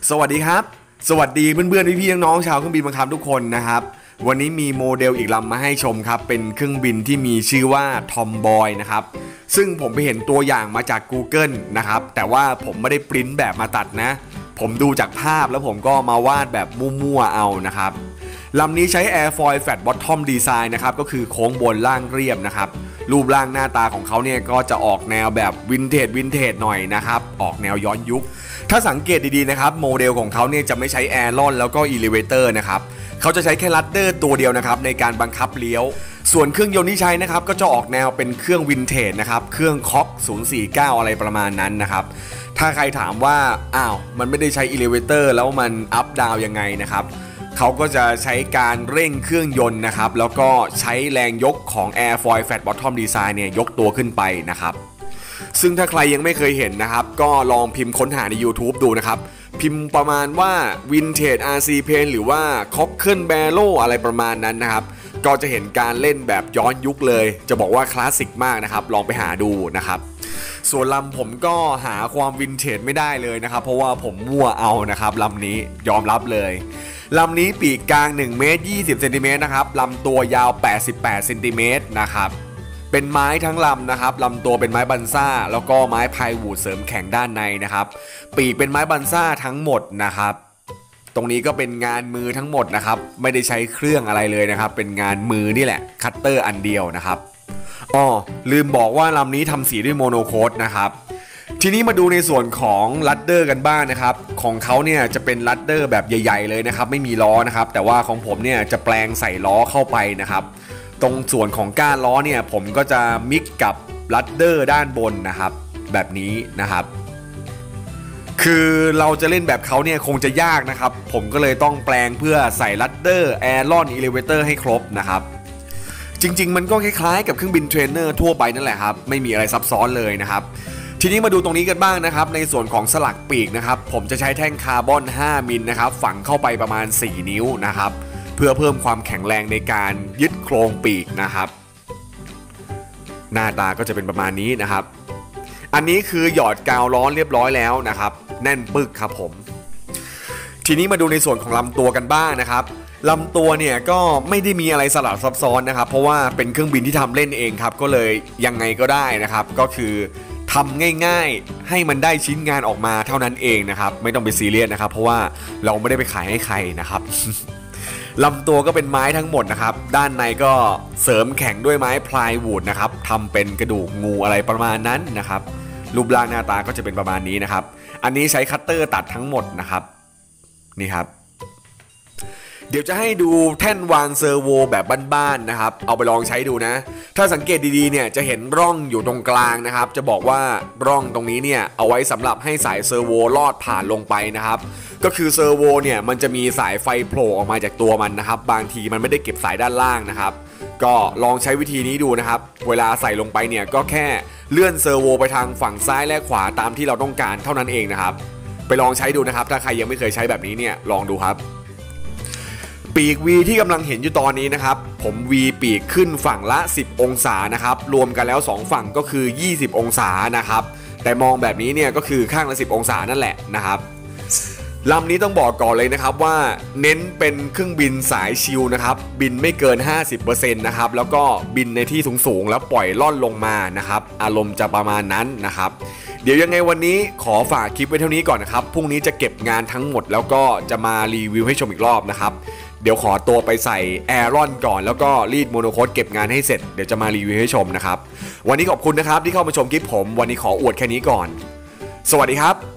สวัสดีครับสวัสดีเพื่อนๆพี่ๆน้องๆชาวเครื่องบินบังคับทุกคนนะครับวันนี้มีโมเดลอีกลำมาให้ชมครับเป็นเครื่องบินที่มีชื่อว่าทอมบอยนะครับซึ่งผมไปเห็นตัวอย่างมาจาก Google นะครับแต่ว่าผมไม่ได้ปริ้นแบบมาตัดนะผมดูจากภาพแล้วผมก็มาวาดแบบมั่วๆเอานะครับลำนี้ใช้ Airfoil Flat Bottom Design นะครับก็คือโค้งบนล่างเรียบนะครับรูปร่างหน้าตาของเขาเนี่ยก็จะออกแนวแบบวินเทจหน่อยนะครับออกแนวย้อนยุคถ้าสังเกตดีๆนะครับโมเดลของเขาเนี่ยจะไม่ใช้แอร์ลอนแล้วก็อิเลเวเตอร์นะครับเขาจะใช้แค่ลัดเดอร์ตัวเดียวนะครับในการบังคับเลี้ยวส่วนเครื่องยนต์ที่ใช้นะครับก็จะออกแนวเป็นเครื่องวินเทจนะครับเครื่องคอก049อะไรประมาณนั้นนะครับถ้าใครถามว่ามันไม่ได้ใช้อิเลเวเตอร์แล้วมันอัพดาวยังไงนะครับเขาก็จะใช้การเร่งเครื่องยนต์นะครับแล้วก็ใช้แรงยกของ Airfoil Flat Bottom Design เนี่ยยกตัวขึ้นไปนะครับซึ่งถ้าใครยังไม่เคยเห็นนะครับก็ลองพิมพ์ค้นหาใน YouTube ดูนะครับพิมพ์ประมาณว่า Vintage RC Paint หรือว่า Cockle Barrel อะไรประมาณนั้นนะครับก็จะเห็นการเล่นแบบย้อนยุคเลยจะบอกว่าคลาสสิกมากนะครับลองไปหาดูนะครับส่วนลำผมก็หาความวินเทจไม่ได้เลยนะครับเพราะว่าผมมั่วเอานะครับลำนี้ยอมรับเลยลำนี้ปีกกลาง1เมตร20เซนติเมตรนะครับลำตัวยาว88เซนติเมตรนะครับเป็นไม้ทั้งลำนะครับลำตัวเป็นไม้บันซ่าแล้วก็ไม้พายวูดเสริมแข็งด้านในนะครับปีกเป็นไม้บันซ่าทั้งหมดนะครับตรงนี้ก็เป็นงานมือทั้งหมดนะครับไม่ได้ใช้เครื่องอะไรเลยนะครับเป็นงานมือนี่แหละคัตเตอร์อันเดียวนะครับลืมบอกว่าลำนี้ทำสีด้วยโมโนโคดนะครับทีนี้มาดูในส่วนของลัดเดอร์กันบ้างนะครับของเขาเนี่ยจะเป็นลัดเดอร์แบบใหญ่ๆเลยนะครับไม่มีล้อนะครับแต่ว่าของผมเนี่ยจะแปลงใส่ล้อเข้าไปนะครับตรงส่วนของก้านล้อเนี่ยผมก็จะมิกกับลัดเดอร์ด้านบนนะครับแบบนี้นะครับคือเราจะเล่นแบบเขาเนี่ยคงจะยากนะครับผมก็เลยต้องแปลงเพื่อใส่ลัดเดอร์แอร์ลอนอิเลเวเตอร์ให้ครบนะครับจริงๆมันก็คล้ายๆกับเครื่องบินเทรนเนอร์ทั่วไปนั่นแหละครับไม่มีอะไรซับซ้อนเลยนะครับทีนี้มาดูตรงนี้กันบ้างนะครับในส่วนของสลักปีกนะครับผมจะใช้แท่งคาร์บอน5มิลนะครับฝังเข้าไปประมาณ4นิ้วนะครับเพื่อเพิ่มความแข็งแรงในการยึดโครงปีกนะครับหน้าตาก็จะเป็นประมาณนี้นะครับอันนี้คือหยอดกาวล้อเรียบร้อยแล้วนะครับแน่นปึกครับผมทีนี้มาดูในส่วนของลำตัวกันบ้างนะครับลำตัวเนี่ยก็ไม่ได้มีอะไรสลับซับซ้อนนะครับเพราะว่าเป็นเครื่องบินที่ทำเล่นเองครับก็เลยยังไงก็ได้นะครับก็คือทำง่ายๆให้มันได้ชิ้นงานออกมาเท่านั้นเองนะครับไม่ต้องไปซีเรียสนะครับเพราะว่าเราไม่ได้ไปขายให้ใครนะครับ ลำตัวก็เป็นไม้ทั้งหมดนะครับด้านในก็เสริมแข็งด้วยไม้พลายวูดนะครับทำเป็นกระดูกงูอะไรประมาณนั้นนะครับรูปร่างหน้าตาก็จะเป็นประมาณนี้นะครับอันนี้ใช้คัตเตอร์ตัดทั้งหมดนะครับนี่ครับเดี๋ยวจะให้ดูแท่นวางเซอร์โวแบบบ้านๆนะครับเอาไปลองใช้ดูนะถ้าสังเกตดีๆเนี่ยจะเห็นร่องอยู่ตรงกลางนะครับจะบอกว่าร่องตรงนี้เนี่ยเอาไว้สำหรับให้สายเซอร์โวลอดผ่านลงไปนะครับก็คือเซอร์โวเนี่ยมันจะมีสายไฟโผล่ออกมาจากตัวมันนะครับบางทีมันไม่ได้เก็บสายด้านล่างนะครับก็ลองใช้วิธีนี้ดูนะครับเวลาใส่ลงไปเนี่ยก็แค่เลื่อนเซอร์โวไปทางฝั่งซ้ายและขวาตามที่เราต้องการเท่านั้นเองนะครับไปลองใช้ดูนะครับถ้าใครยังไม่เคยใช้แบบนี้เนี่ยลองดูครับปีก V ที่กำลังเห็นอยู่ตอนนี้นะครับผม V ปีกขึ้นฝั่งละ10องศานะครับรวมกันแล้ว2ฝั่งก็คือ20องศานะครับแต่มองแบบนี้เนี่ยก็คือข้างละ10องศานั่นแหละนะครับลำนี้ต้องบอกก่อนเลยนะครับว่าเน้นเป็นเครื่องบินสายชิลนะครับบินไม่เกิน 50% นะครับแล้วก็บินในที่สูงๆแล้วปล่อยล่อนลงมานะครับอารมณ์จะประมาณนั้นนะครับเดี๋ยวยังไงวันนี้ขอฝากคลิปไว้เท่านี้ก่อนนะครับพรุ่งนี้จะเก็บงานทั้งหมดแล้วก็จะมารีวิวให้ชมอีกรอบนะครับเดี๋ยวขอตัวไปใส่แอร์รอนก่อนแล้วก็รีดโมโนโคดเก็บงานให้เสร็จเดี๋ยวจะมารีวิวให้ชมนะครับวันนี้ขอบคุณนะครับที่เข้ามาชมคลิปผมวันนี้ขออวดแค่นี้ก่อนสวัสดีครับ